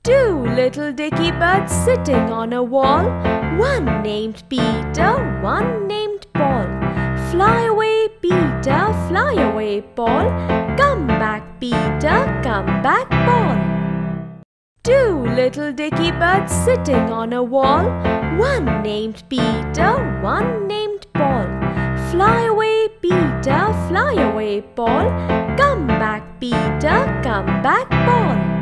Two little dicky birds sitting on a wall, one named Peter, one named Paul. Fly away, Peter, fly away, Paul. Come back, Peter, come back, Paul. Two little dicky birds sitting on a wall, one named Peter, one named Paul. Fly away, Peter, fly away, Paul. Come back, Peter, come back, Paul.